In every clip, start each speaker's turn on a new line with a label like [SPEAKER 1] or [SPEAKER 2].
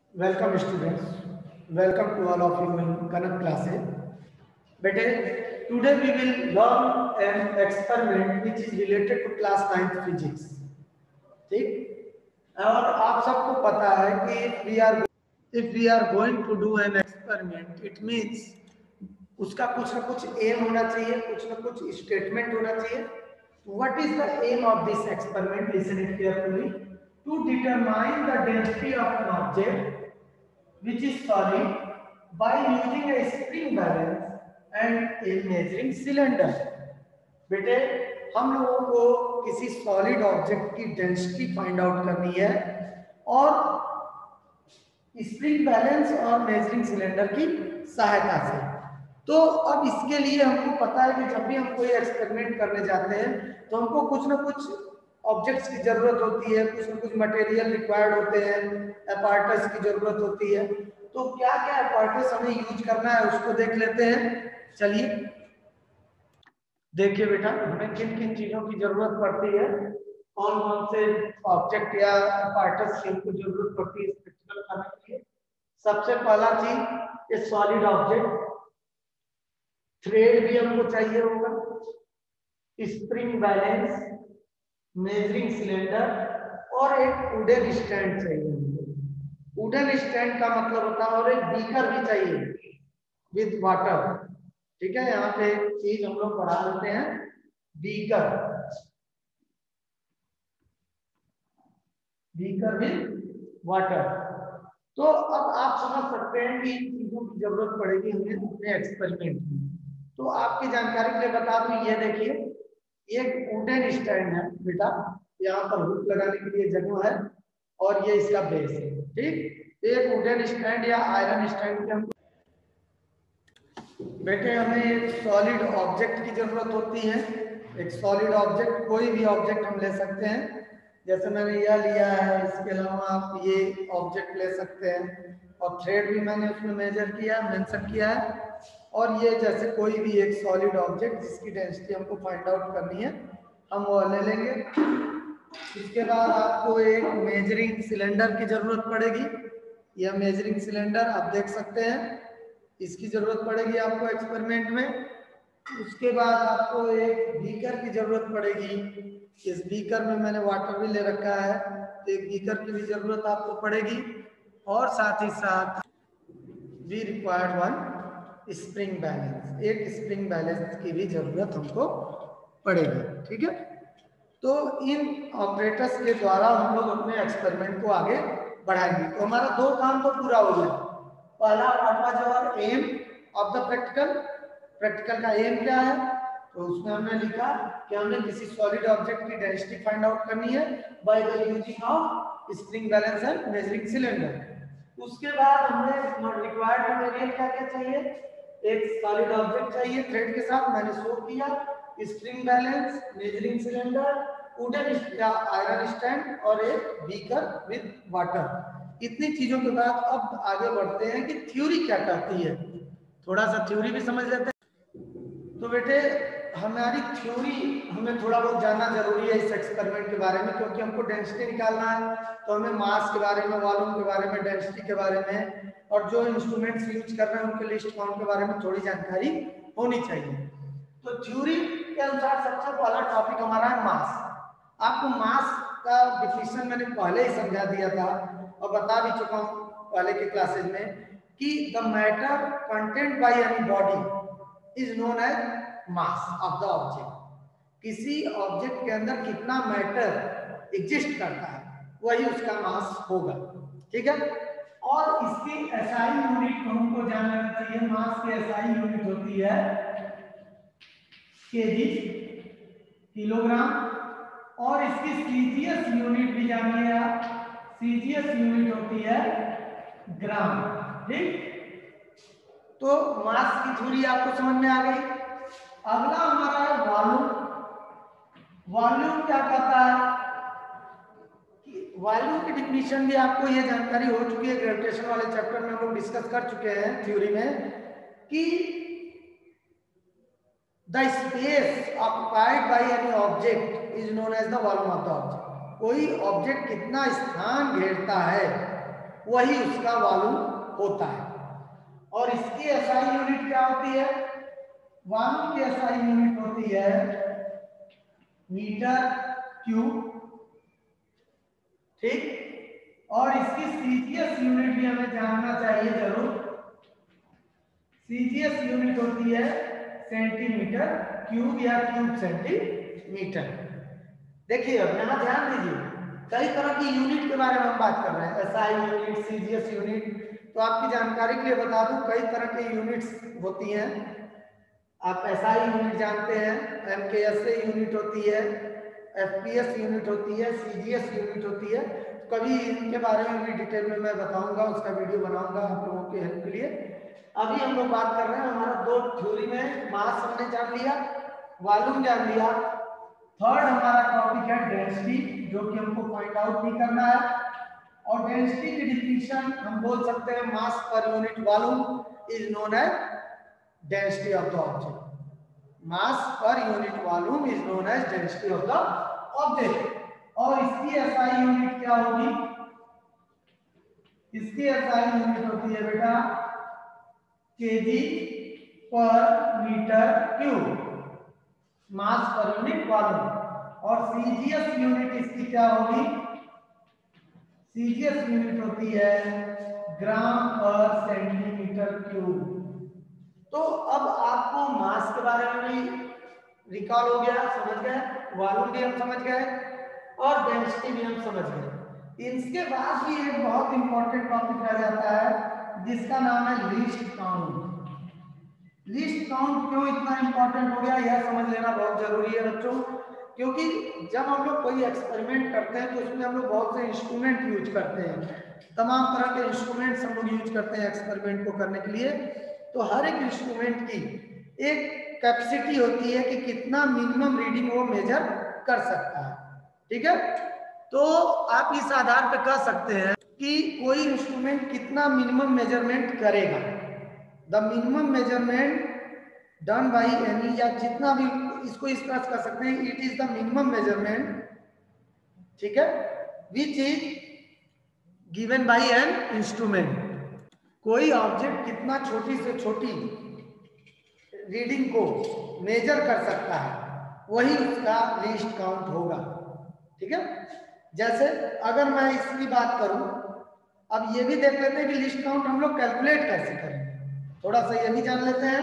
[SPEAKER 1] Welcome students. Welcome to all of you in Kanak classes. बेटे, today we will learn an experiment which is related to class 9th physics. ठीक? और आप सबको पता है कि if we are going to do an experiment, it means उसका कुछ ना कुछ aim होना चाहिए, कुछ ना कुछ statement होना चाहिए. What is the aim of this experiment? Listen it carefully. To determine the density of an object which is solid by using a spring balance and a measuring cylinder. बेटे, हम लोगों को किसी सॉलिड ऑब्जेक्ट की density find out करनी है और spring balance और मेजरिंग सिलेंडर की सहायता से। तो अब इसके लिए हमको पता है कि जब भी हम कोई एक्सपेरिमेंट करने जाते हैं तो हमको कुछ ना कुछ ऑब्जेक्ट्स की जरूरत होती है, कुछ ना कुछ मटेरियल रिक्वायर्ड होते हैं, अपार्टस की जरूरत होती है। तो क्या क्या अपार्टस हमें यूज करना है उसको देख लेते हैं। चलिए देखिए बेटा, हमें किन किन चीजों की जरूरत पड़ती है, कौन कौन से ऑब्जेक्ट या अपार्टस की हमको जरूरत पड़ती है प्रैक्टिकल करने के लिए। सबसे पहला चीज ये सॉलिड ऑब्जेक्ट, थ्रेड भी हमको चाहिए होगा, स्प्रिंग बैलेंस, मेजरिंग सिलेंडर और एक वुडन स्टैंड चाहिए हमको। वुडन स्टैंड का मतलब होता है और एक बीकर भी चाहिए विद वाटर। ठीक है, यहाँ पे एक चीज हम लोग पढ़ा लेते हैं, बीकर, बीकर विद वाटर। तो अब आप समझ सकते हैं कि इन चीजों की जरूरत पड़ेगी हमें अपने एक्सपेरिमेंट में। तो आपकी जानकारी के लिए बता दूं, ये देखिए एक वुडन स्टैंड है बेटा, यहाँ पर हुक लगाने के लिए जगह है और ये इसका बेस है। ठीक, एक वुडन स्टैंड या आयरन स्टैंड के हम बेटे हमें एक सॉलिड ऑब्जेक्ट की जरूरत होती है। एक सॉलिड ऑब्जेक्ट, कोई भी ऑब्जेक्ट हम ले सकते हैं, जैसे मैंने यह लिया है, इसके अलावा आप ये ऑब्जेक्ट ले सकते हैं और थ्रेड भी मैंने उसमें मेजर किया, मेंशन किया है। और ये जैसे कोई भी एक सॉलिड ऑब्जेक्ट जिसकी डेंसिटी हमको फाइंड आउट करनी है हम वो ले लेंगे। इसके बाद आपको एक मेजरिंग सिलेंडर की जरूरत पड़ेगी। यह मेजरिंग सिलेंडर आप देख सकते हैं, इसकी जरूरत पड़ेगी आपको एक्सपेरिमेंट में। उसके बाद आपको एक बीकर की जरूरत पड़ेगी। इस बीकर में मैंने वाटर भी ले रखा है, तो एक बीकर की भी जरूरत आपको पड़ेगी। और साथ ही साथ we required one spring balance, एक स्प्रिंग बैलेंस की भी जरूरत हमको पड़ेगी। ठीक है, तो इन ऑपरेटर्स के द्वारा हम लोग अपने एक्सपेरिमेंट को आगे बढ़ाएंगे। तो हमारा दो काम तो पूरा हो गया। पहला was our aim of the practical, practical का एम क्या है, तो उसमें हमने लिखा कि हमने किसी सॉलिड ऑब्जेक्ट की डेंसिटी फाइंड आउट करनी है by the using of spring balance and measuring cylinder. उसके बाद हमें रिक्वायर्ड मटेरियल क्या क्या चाहिए, एक सॉलिड ऑब्जेक्ट चाहिए थ्रेड के साथ, मैंने शो किया, spring balance, measuring cylinder, wooden या आयरन स्टैंड और एक बीकर विद वाटर। इतनी चीजों के बाद अब आगे बढ़ते हैं कि थ्योरी क्या कहती है, थोड़ा सा थ्योरी भी समझ लेते हैं। तो बेटे हमारी थ्योरी, हमें थोड़ा बहुत जानना जरूरी है इस एक्सपेरिमेंट के बारे में, क्योंकि हमको डेंसिटी निकालना है तो हमें मास के बारे में, वॉल्यूम के बारे में, डेंसिटी के बारे में और जो इंस्ट्रूमेंट्स यूज कर रहे हैं उनके लिस्ट काउंट के बारे में थोड़ी जानकारी होनी चाहिए। तो थ्योरी के अनुसार सबसे पहला टॉपिक हमारा है मास। आपको मास का डिफिनेशन मैंने पहले ही समझा दिया था और बता भी चुका हूं पहले के क्लासेज में कि the matter content by any body is known as mass of the object. किसी ऑब्जेक्ट के अंदर कितना मैटर एग्जिस्ट करता है वही उसका मास होगा। ठीक है, और इसकी एसआई यूनिट को हमको जान लेना चाहिए। मास की एसआई यूनिट होती है केजी, किलोग्राम, और इसकी सीजीएस यूनिट भी जानिए आप, सीजीएस यूनिट होती है ग्राम। ठीक, तो मास की थ्योरी आपको समझ में आ गई। अगला हमारा है वॉल्यूम। वॉल्यूम क्या कहता है कि वॉल्यूम की डिफिनीशन भी आपको ये जानकारी हो चुकी है, ग्रेविटेशन वाले चैप्टर में हम लोग डिस्कस कर चुके हैं थ्योरी में कि the space occupied by any object is known as the volume of the object. कोई ऑब्जेक्ट कितना स्थान घेरता है वही उसका वॉल्यूम होता है। और इसकी एसआई यूनिट क्या होती है? वॉल्यूम की एसआई यूनिट होती है मीटर क्यूब, ठीक। और इसकी सीजीएस यूनिट भी हमें जानना चाहिए जरूर। सीजीएस यूनिट होती है सेंटीमीटर क्यूब या क्यूब सेंटीमीटर। देखिए अब यहाँ ध्यान दीजिए, कई तरह की यूनिट के बारे में हम बात कर रहे हैं, एसआई यूनिट, सीजीएस यूनिट। तो आपकी जानकारी के लिए बता दूं, कई तरह की यूनिट्स होती हैं। आप एसआई यूनिट जानते हैं, एमकेएसए यूनिट होती है, एफपीएस यूनिट होती है, सीजीएस यूनिट होती है। कभी इनके बारे में भी डिटेल में मैं बताऊंगा, उसका वीडियो बनाऊंगा आप लोगों की हेल्प के लिए। अभी हम लोग बात कर रहे हैं, हमारा दो थ्योरी में मास हमने जान लिया, वॉल्यूम जान लिया। थर्ड हमारा टॉपिक है डेंसिटी, जो कि हमको फाइंड आउट नहीं करना है। और डेंसिटी की डिफिनेशन हम बोल सकते हैं mass per unit volume is known as density of the object. Mass per unit volume is known as density of the object. और इसकी एसआई यूनिट क्या होगी? इसकी एसआई यूनिट होती है बेटा केजी पर metre cube, mass per unit volume. और सीजीएस यूनिट इसकी क्या होगी? सीजीएस यूनिट होती है ग्राम पर सेंटीमीटर क्यूब। तो अब आपको मास के बारे में भी रिकॉल हो गया, समझ गए, वॉल्यूम भी हम समझ गए और डेंसिटी भी हम समझ गए। इसके बाद भी एक बहुत इंपॉर्टेंट टॉपिक रह जाता है जिसका नाम है लीस्ट काउंट। लीस्ट काउंट क्यों इतना इंपॉर्टेंट हो गया यह समझ लेना बहुत जरूरी है बच्चों, क्योंकि जब हम लोग कोई एक्सपेरिमेंट करते हैं तो उसमें हम लोग बहुत से इंस्ट्रूमेंट यूज करते हैं, तमाम तरह के इंस्ट्रूमेंट्स हम लोग यूज करते हैं एक्सपेरिमेंट को करने के लिए। तो हर एक इंस्ट्रूमेंट की एक कैपेसिटी होती है कि कितना मिनिमम रीडिंग वो मेजर कर सकता है, ठीक है। तो आप इस आधार पर कह सकते हैं कि कोई इंस्ट्रूमेंट कितना मिनिमम मेजरमेंट करेगा। The minimum measurement done by any, या जितना भी इसको इस तरह कर सकते हैं, it is the minimum measurement, ठीक है, which is given by an instrument. कोई ऑब्जेक्ट कितना छोटी से छोटी रीडिंग को मेजर कर सकता है वही उसका लीस्ट काउंट होगा, ठीक है। जैसे अगर मैं इसकी बात करूं, अब ये भी देख लेते हैं कि लीस्ट काउंट हम लोग कैलकुलेट कैसे करेंगे, थोड़ा सा ये भी जान लेते हैं।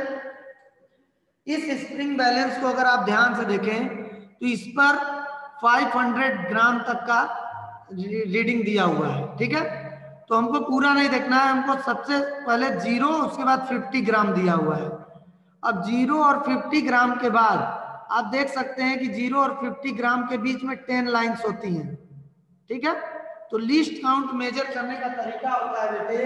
[SPEAKER 1] इस स्प्रिंग बैलेंस को अगर आप ध्यान से देखें तो इस पर 500 ग्राम तक का रीडिंग दिया हुआ है, ठीक है। तो हमको पूरा नहीं देखना है, हमको सबसे पहले 0, उसके बाद 50 ग्राम दिया हुआ है। अब 0 और 50 ग्राम के बाद आप देख सकते हैं कि 0 और 50 ग्राम के बीच में 10 लाइंस होती हैं, ठीक है। तो लीस्ट काउंट मेजर करने का तरीका होता है बेटे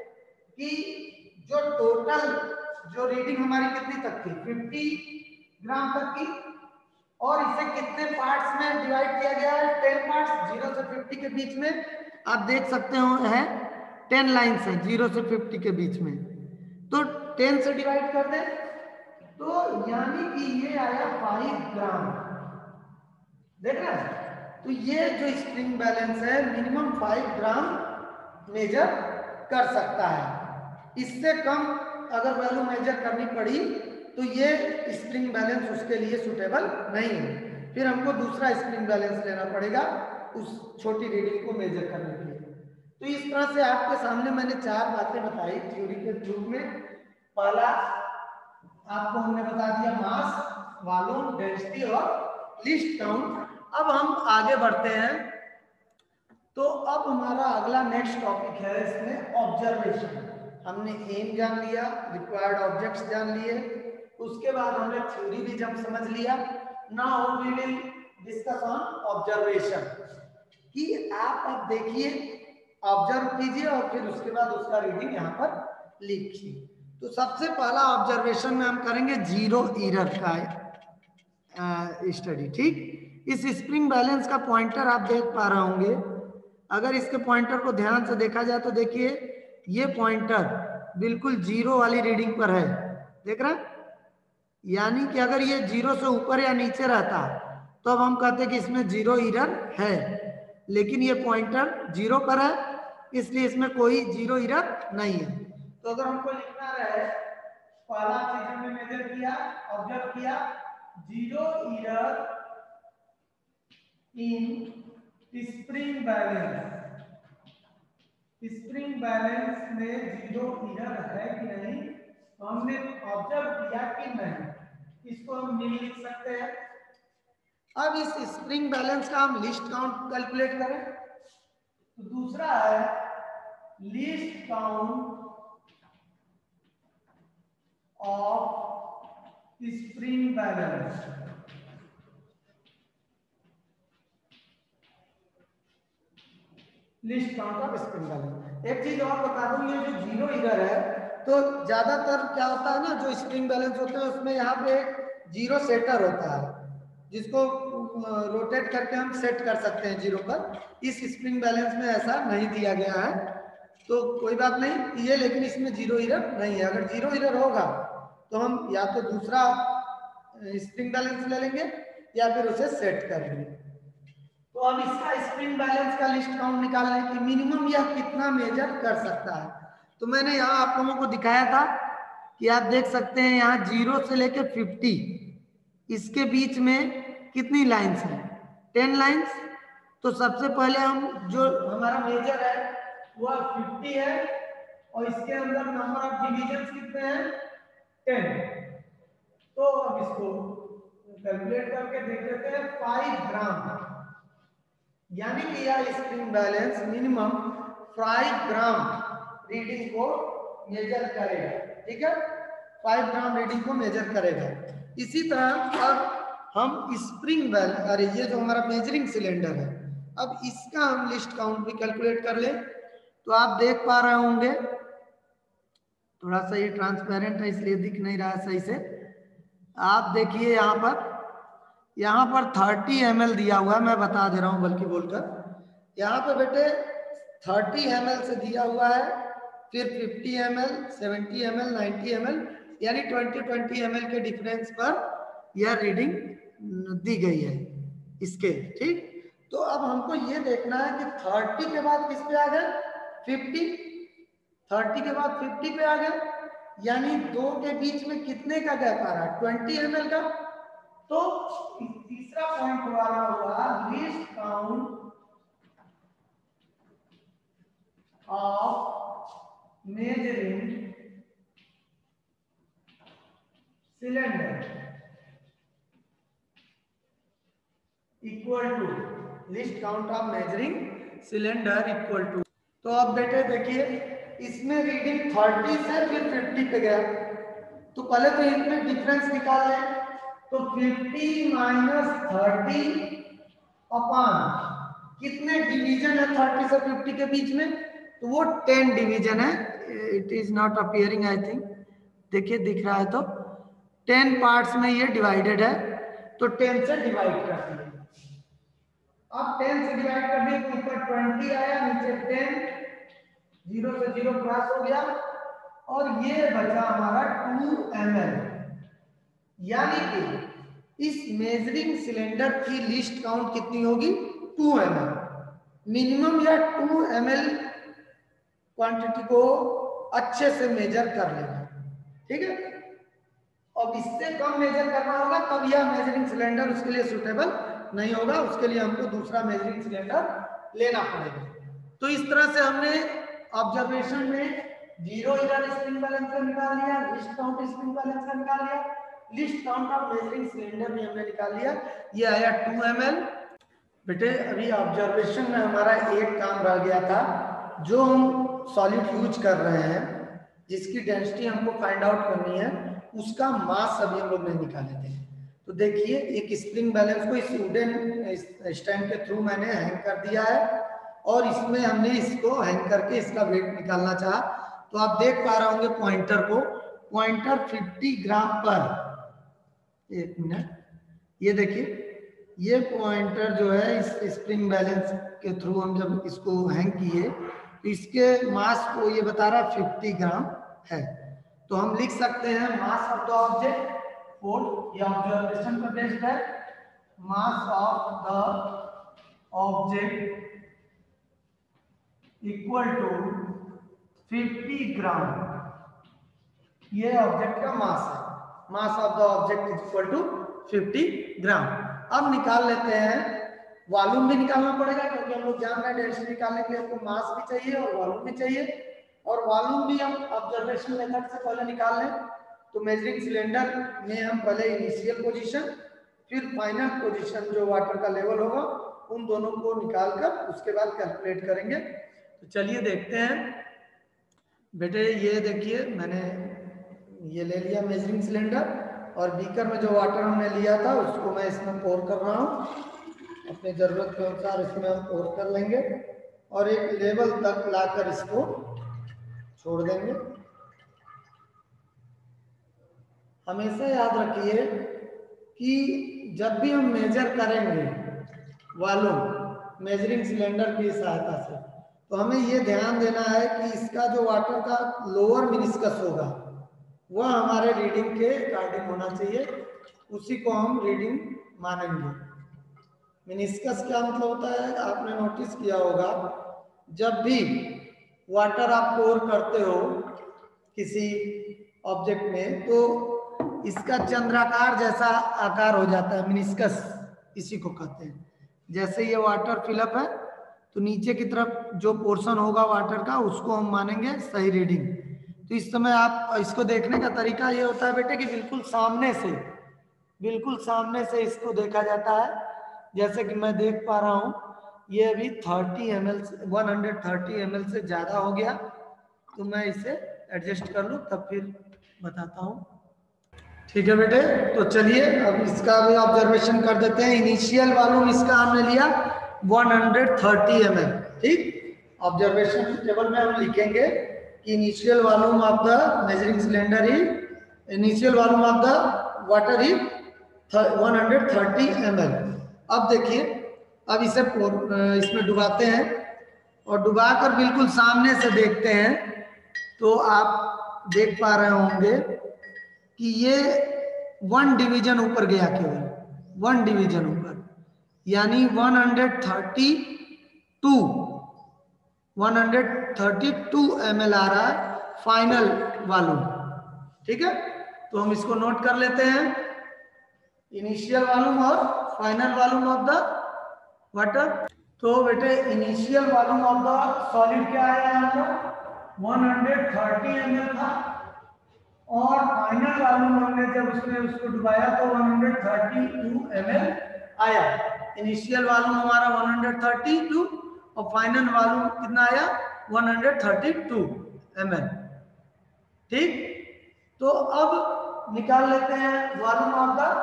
[SPEAKER 1] कि जो टोटल जो रीडिंग हमारी कितनी तक थी, 50 ग्राम तक की, और इसे कितने पार्ट्स में डिवाइड किया गया है, 10 पार्ट्स। 0 से 50 के बीच में आप देख सकते हो है 10 लाइंस है 0 से 50 के बीच में, तो 10 से डिवाइड कर दें तो यानी कि ये आया 5 ग्राम, देख रहे हैं। तो ये जो स्प्रिंग बैलेंस है मिनिमम 5 ग्राम मेजर कर सकता है। इससे कम अगर वैल्यू मेजर करनी पड़ी तो ये स्प्रिंग बैलेंस उसके लिए सुटेबल नहीं है, फिर हमको दूसरा स्प्रिंग बैलेंस लेना पड़ेगा उस छोटी रीडिंग को मेजर करने के लिए। तो इस तरह से आपके सामने मैंने 4 बातें बताई थ्योरी के रूप में। पहला आपको हमने बता दिया मास, वॉल्यूम, डेंसिटी और लीस्ट काउंट। अब हम आगे बढ़ते हैं, तो अब हमारा अगला नेक्स्ट टॉपिक है इसमें ऑब्जर्वेशन। हमने एम जान लिया, रिक्वायर्ड ऑब्जेक्ट्स जान लिए, उसके बाद हमने थ्योरी भी जब समझ लिया, now we will discuss on observation. कि आप अब देखिए, ऑब्जर्व कीजिए और फिर उसके बाद उसका रीडिंग यहाँ पर लिखिए। तो सबसे पहला ऑब्जर्वेशन में हम करेंगे जीरो एरर का स्टडी, ठीक। इस स्प्रिंग बैलेंस का पॉइंटर आप देख पा रहे होंगे, अगर इसके पॉइंटर को ध्यान से देखा जाए तो देखिए ये पॉइंटर बिल्कुल 0 वाली रीडिंग पर है, देख रहे हैं। यानी कि अगर ये 0 से ऊपर या नीचे रहता तो अब हम कहते कि इसमें 0 एरर है, लेकिन ये पॉइंटर 0 पर है, इसलिए इसमें कोई जीरो एरर नहीं है। तो अगर हमको लिखना रहे, पहला चीज हमने मेजर किया, ऑब्जर्व किया, zero error in spring balance, spring balance में जीरो एरर है कि नहीं, तो हमने ऑब्जर्व किया कि नहीं, इसको हम नहीं लिख सकते हैं। अब इस स्प्रिंग बैलेंस का हम लिस्ट काउंट कैलकुलेट करें, तो दूसरा है least count of spring balance. Least count of spring balance. एक चीज और बता दूं, ये जो जीरो एरर है, तो ज्यादातर क्या होता है ना, जो स्प्रिंग बैलेंस होते हैं उसमें यहाँ पे एक जीरो सेटर होता है, जिसको रोटेट करके हम सेट कर सकते हैं जीरो पर। इस स्प्रिंग बैलेंस में ऐसा नहीं दिया गया है, तो कोई बात नहीं ये, लेकिन इसमें जीरो एरर नहीं है। अगर जीरो एरर होगा तो हम या तो दूसरा स्प्रिंग बैलेंस ले लेंगे या फिर उसे सेट कर लेंगे। तो अब इसका स्प्रिंग बैलेंस का लिस्ट काउंट निकालने की मिनिमम यह कितना मेजर कर सकता है, तो मैंने यहाँ आप लोगों को दिखाया था कि आप देख सकते हैं यहाँ 0 से लेकर 50, इसके बीच में कितनी लाइंस हैं, 10 लाइंस। तो सबसे पहले हम जो हमारा मेजर है वह 50 है, और इसके अंदर नंबर ऑफ डिविजन्स कितने हैं, 10। तो अब इसको कैलकुलेट करके देख लेते हैं। 5 ग्राम, यानी कि यह spring balance minimum 5 gram reading को मेजर करेगा, ठीक है, 5 ग्राम रीडिंग को मेजर करेगा। इसी तरह अब हम स्प्रिंग बैलेंस, अरे ये जो हमारा मेजरिंग सिलेंडर है, अब इसका हम लिस्ट काउंट भी कैलकुलेट कर ले। तो आप देख पा रहे होंगे, थोड़ा सा ये ट्रांसपेरेंट है इसलिए दिख नहीं रहा है सही से। आप देखिए यहाँ पर 30 ml दिया हुआ है, मैं बता दे रहा हूँ बल्कि बोलकर, यहाँ पे बेटे 30 ml से दिया हुआ है, फिर 50 ml, 70 ml, 90 ml, यानी 20 ml के डिफरेंस पर यह रीडिंग दी गई है इसके, ठीक। तो अब हमको ये देखना है कि 30 के बाद किस पे आ गए, 50, 30 के बाद 50 पे आ गए, यानी दो के बीच में कितने का गैप आ रहा है, 20 ml का। तो तीसरा पॉइंट हमारा हुआ least count of measuring cylinder equal to least count of measuring cylinder equal to. तो अब बेटे देखिए, इसमें रीडिंग 30 से फिर 50 पे गया, तो पहले तो इनमें डिफरेंस निकाल लें। तो 50 माइनस 30 अपॉन कितने डिवीजन है 30 से 50 के बीच में, तो वो 10 डिवीजन है। It is not appearing, I think, देखिए दिख रहा है, तो 10 पार्ट्स में ये डिवाइडेड है, तो 10 से डिवाइड कर दिए। अब 10 से डिवाइड कर दिए तो ऊपर 20 आया, नीचे 10, 0 से 0 क्रॉस हो गया, और ये बचा हमारा 2 ml। यानी कि इस मेजरिंग सिलेंडर की लिस्ट काउंट कितनी होगी, 2 ml मिनिमम, या 2 ml क्वांटिटी को अच्छे से मेजर कर लेना, ठीक है। अब इससे कम मेजर करना होगा तब यह मेजरिंग सिलेंडर उसके लिए सुटेबल नहीं होगा, उसके लिए हमको दूसरा मेजरिंग सिलेंडर लेना पड़ेगा। तो इस तरह से हमने ऑब्जर्वेशन में जीरो एरर स्प्रिंग बैलेंस का निकाल लिया, लिस्ट काउंट स्प्रिंग बैलेंस का निकाल लिया, least count of measuring cylinder भी हमने निकाल लिया, ये आया 2 ml। बेटे अभी ऑब्जर्वेशन में हमारा एक काम रह गया था, जो हम सॉलिड यूज कर रहे हैं, जिसकी डेंसिटी हमको फाइंड आउट करनी है, उसका मास अभी हम लोग नहीं निकाले थे। तो देखिए, एक स्प्रिंग बैलेंस को इस वुडन स्टैंड के थ्रू मैंने हैंग कर दिया है, और इसमें हमने इसको हैंग करके इसका वेट निकालना चाहा। तो आप देख पा रहे होंगे पॉइंटर को, पॉइंटर 50 ग्राम पर, एक मिनट, ये देखिए, ये पॉइंटर जो है इस स्प्रिंग बैलेंस के थ्रू हम जब इसको हैंग किए तो इसके मास को ये बता रहा 50 ग्राम है। तो हम लिख सकते हैं mass of the object, fourth, ये ऑब्जर्वेशन पर बेस्ड है, mass of the object equal to 50 gram, ये ऑब्जेक्ट का मास है। Mass of the object is equal to 50 gram. अब निकाल लेते हैं, वॉल्यूम भी निकालना पड़ेगा क्योंकि हम लोग जान रहे हैं डेंसिटी निकालने के लिए आपको मास भी चाहिए और वॉल्यूम भी चाहिए, और वॉल्यूम भी हम ऑब्जर्वेशन मेथड से पहले निकाल लें। तो मेजरिंग सिलेंडर में हम पहले इनिशियल पोजीशन फिर फाइनल पोजीशन जो वाटर का लेवल होगा उन दोनों को निकालकर उसके बाद कैलकुलेट करेंगे। तो चलिए देखते हैं बेटे। ये देखिए मैंने ये ले लिया मेजरिंग सिलेंडर, और बीकर में जो वाटर हमने लिया था उसको मैं इसमें पोर कर रहा हूँ। अपने जरूरत के अनुसार इसमें हम पोर कर लेंगे और एक लेवल तक लाकर इसको छोड़ देंगे। हमेशा याद रखिए कि जब भी हम मेजर करेंगे वॉल्यूम मेजरिंग सिलेंडर की सहायता से, तो हमें ये ध्यान देना है कि इसका जो वाटर का लोअर मिनिस्कस होगा वह हमारे रीडिंग के अकॉर्डिंग होना चाहिए, उसी को हम रीडिंग मानेंगे। मिनिस्कस क्या मतलब होता है, आपने नोटिस किया होगा जब भी वाटर आप पोर करते हो किसी ऑब्जेक्ट में तो इसका चंद्राकार जैसा आकार हो जाता है, मिनिस्कस इसी को कहते हैं। जैसे ये वाटर फिलअप है तो नीचे की तरफ जो पोर्शन होगा वाटर का उसको हम मानेंगे सही रीडिंग। तो इस समय आप इसको देखने का तरीका ये होता है बेटे कि बिल्कुल सामने से इसको देखा जाता है। जैसे कि मैं देख पा रहा हूँ ये अभी 30 ml 130 ml से ज़्यादा हो गया, तो मैं इसे एडजस्ट कर लूँ तब फिर बताता हूँ। ठीक है बेटे, तो चलिए अब इसका भी ऑब्जर्वेशन कर देते हैं। इनिशियल वॉल्यूम इसका हमने लिया 130 ml। ठीक, ऑब्जर्वेशन टेबल में हम लिखेंगे कि initial volume of the measuring cylinder is initial volume of the water is 130 ml। अब देखिए, अब इसे इसमें डुबाते हैं और डुबाकर बिल्कुल सामने से देखते हैं तो आप देख पा रहे होंगे कि ये 1 डिवीजन ऊपर गया, केवल 1 डिवीजन ऊपर, यानी 132 ml आ रहा है फाइनल वॉल्यूम। ठीक है, तो हम इसको नोट कर लेते हैं, इनिशियल वॉल्यूम और final volume of the water. तो बेटे initial volume of the solid क्या है यहाँ पर 130 ml था, और फाइनल वॉल्यूम हमने जब उसको डुबाया तो 132 ml आया। इनिशियल वॉल्यूम हमारा 132 और फाइनल वॉल्यूम कितना आया 132 ml। ठीक, तो अब निकाल लेते हैं वॉल्यूम ऑफ द,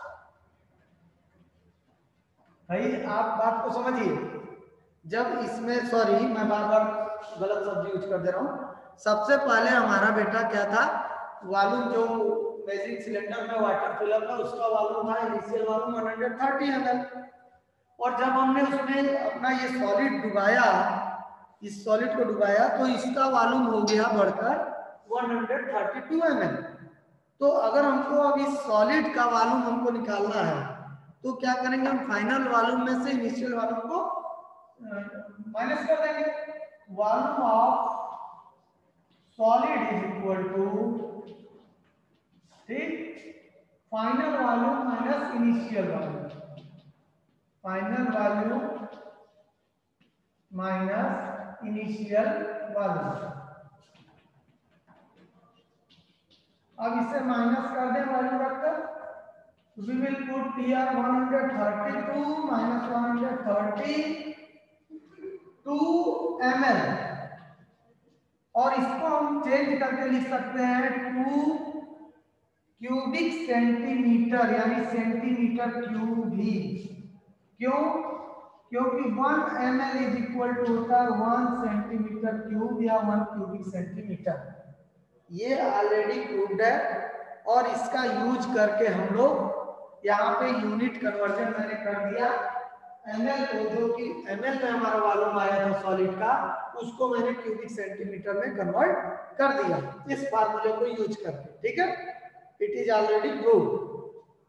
[SPEAKER 1] भाई आप बात को समझिए। जब इसमें, सॉरी मैं बार बार गलत शब्द यूज कर दे रहा हूँ। सबसे पहले हमारा बेटा क्या था, वॉल्यूम जो मेजरिंग सिलेंडर में वाटर फिलअप है उसका वॉल्यूम था इनिशियल वॉल्यूम 130 ml, और जब हमने उसमें अपना ये सॉलिड डुबाया, इस सॉलिड को डुबाया तो इसका वॉल्यूम हो गया बढ़कर 132 ml। तो अगर हमको अब इस सॉलिड का वॉल्यूम हमको निकालना है तो क्या करेंगे, हम फाइनल वॉल्यूम में से इनिशियल वॉल्यूम को माइनस कर देंगे। Volume of solid is equal to, ठीक, final volume minus initial volume, final volume minus initial volume. अब इसे माइनस कर दें वैल्यू रखकर, we will put here 132 minus 132 ml, और इसको हम चेंज करके लिख सकते हैं 2 क्यूबिक सेंटीमीटर, यानी सेंटीमीटर क्यूब ही। क्यों? क्योंकि 1 ml इज इक्वल टू होता है 1 सेंटीमीटर क्यूब या 1 क्यूबिक सेंटीमीटर। ये ऑलरेडी प्रूव्ड है, और इसका यूज करके हम लोग यहाँ पे यूनिट कन्वर्जन मैंने कर दिया। ml को, जो कि ml में हमारा वॉल्यूम आया था सॉलिड का, उसको मैंने क्यूबिक सेंटीमीटर में कन्वर्ट कर दिया इस फार्मूले को यूज करके। ठीक है, इट इज ऑलरेडी प्रूव्ड।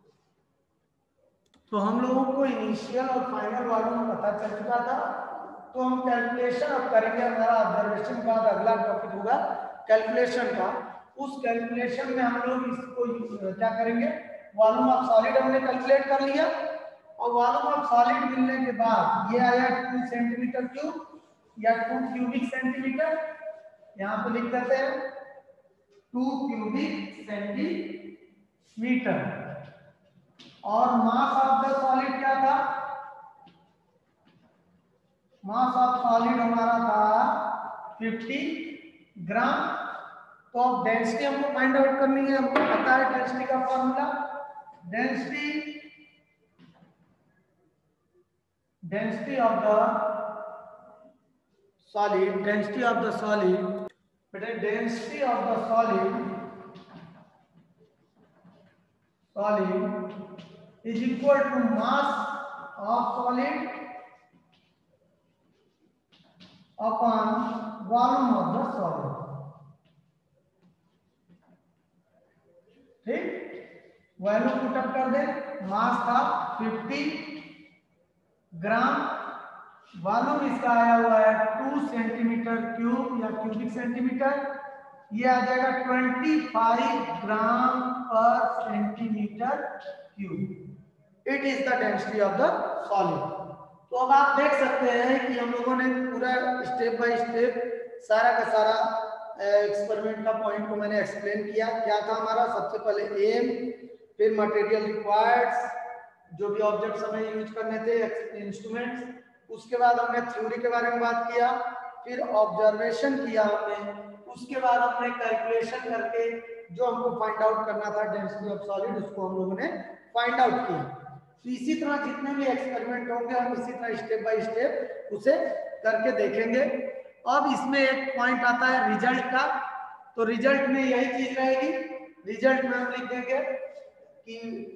[SPEAKER 1] तो हम लोगों को इनिशियल और फाइनल वॉल्यूम पता चल चुका था। तो हम कैलकुलेशन अब करेंगे। हमारा ऑब्जर्वेशन का अगला टॉपिक होगा कैलकुलेशन का। उस कैलकुलेशन में हम लोग इसको क्या करेंगे, वॉल्यूम ऑफ सॉलिड हमने कैलकुलेट कर लिया, और वॉल्यूम ऑफ सॉलिड मिलने के बाद ये आया 2 सेंटीमीटर क्यूब या 2 क्यूबिक सेंटीमीटर, यहाँ पे लिख देते हैं 2 क्यूबिक सेंटीमीटर। और मास ऑफ द सॉलिड क्या था, मास ऑफ सॉलिड हमारा था 50 ग्राम। तो अब डेंसिटी हमको फाइंड आउट करनी है, हमको पता है डेंसिटी का formula, density of the solid, density of the solid, बेटा density of the solid is equal to mass of solid upon volume of the solid. ठीक, वैल्यू पुटअप कर दे, मास था 50 ग्राम, वॉल्यूम इसका आया हुआ है 2 सेंटीमीटर क्यूब या क्यूबिक सेंटीमीटर, ये आ जाएगा 25 gram per centimetre cube. It is the density of the solid. तो अब आप देख सकते हैं कि हम लोगों ने पूरा स्टेप बाय स्टेप सारा का सारा एक्सपेरिमेंट का पॉइंट को मैंने एक्सप्लेन किया। क्या था हमारा, सबसे पहले एम, फिर मटेरियल रिक्वायर्ड्स, जो भी ऑब्जेक्ट्स हमें यूज करने थे, इंस्ट्रूमेंट्स, उसके बाद हमने थ्योरी के बारे में बात किया, फिर ऑब्जर्वेशन किया हमने, उसके बाद हमने कैलकुलेशन करके जो हमको फाइंड आउट करना था डेंसिटी ऑफ सॉलिड, उसको हम लोगों ने फाइंड आउट किया। तो इसी तरह जितने भी एक्सपेरिमेंट होंगे हम इसी तरह स्टेप बाय स्टेप उसे करके देखेंगे। अब इसमें एक पॉइंट आता है रिजल्ट का, तो रिजल्ट में यही चीज रहेगी। रिजल्ट में हम लिख देंगे कि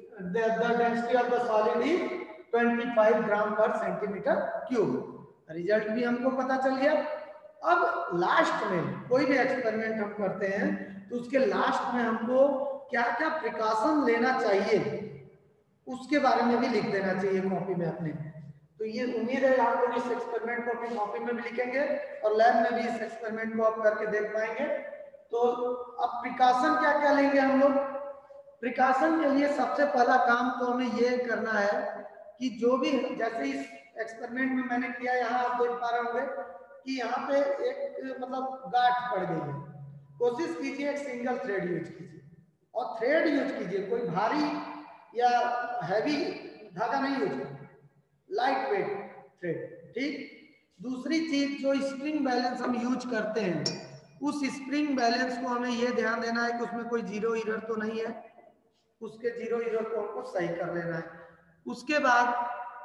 [SPEAKER 1] the density of the solid is 25 gram per centimetre cube. Result भी हमको पता चल गया। अब लास्ट में कोई भी एक्सपेरिमेंट हम करते हैं तो उसके लास्ट में हमको क्या क्या प्रिकॉशन लेना चाहिए उसके बारे में भी लिख देना चाहिए कॉपी में अपने। तो ये उम्मीद है आप लोग इस एक्सपेरिमेंट को अपनी कॉपी में भी लिखेंगे और लैब में भी इस एक्सपेरिमेंट को आप करके देख पाएंगे। तो अब प्रिकॉशन क्या क्या लेंगे हम लोग। प्रिकॉशन के लिए सबसे पहला काम तो हमें ये करना है कि जो भी, जैसे इस एक्सपेरिमेंट में मैंने किया, यहाँ आप देख पा रहे होंगे कि यहाँ पे एक मतलब गांठ पड़ गई है। कोशिश कीजिए एक सिंगल थ्रेड यूज कीजिए और थ्रेड यूज कीजिए, कोई भारी या हैवी धागा नहीं यूज कीजिए, लाइट वेट थ्रेड। ठीक, दूसरी चीज जो स्प्रिंग बैलेंस हम यूज करते हैं, उस स्प्रिंग बैलेंस को हमें यह ध्यान देना है कि उसमें कोई जीरो एरर तो नहीं है, उसके जीरो एरर को हमको सही कर लेना है। उसके बाद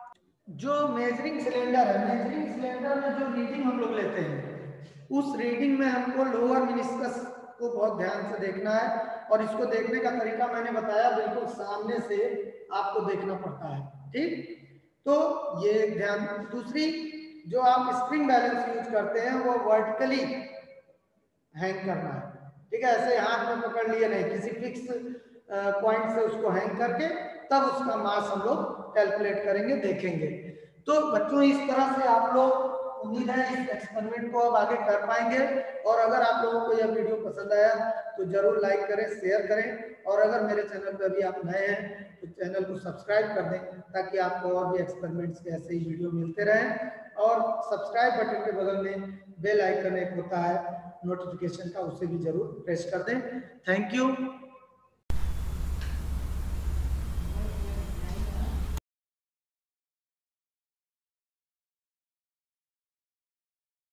[SPEAKER 1] जो मेजरिंग सिलेंडर है, मेजरिंग सिलेंडर में जो रीडिंग हम लोग लेते हैं, उस रीडिंग में हमको लोअर मिनिस्कस को बहुत ध्यान से देखना है, और इसको देखने का तरीका मैंने बताया, बिल्कुल सामने से आपको देखना पड़ता है। ठीक, तो ये ध्यान। दूसरी, जो आप स्प्रिंग बैलेंस यूज करते हैं वो वर्टिकली हैंग करना है। ठीक है, ऐसे हाथ में पकड़ लिए नहीं, किसी फिक्स पॉइंट से उसको हैंग करके तब उसका मास हम लोग कैलकुलेट करेंगे, देखेंगे। तो बच्चों इस तरह से आप लोग, उम्मीद है इस एक्सपेरिमेंट को अब आगे कर पाएंगे। और अगर आप लोगों को यह वीडियो पसंद आया तो जरूर लाइक करें, शेयर करें, और अगर मेरे चैनल पर अभी आप नए हैं तो चैनल को सब्सक्राइब कर दें ताकि आपको और भी एक्सपेरिमेंट्स के ऐसे ही वीडियो मिलते रहें। और सब्सक्राइब बटन के बगल में बेल आइकन एक होता है नोटिफिकेशन का, उसे भी जरूर प्रेस कर दें। Thank you.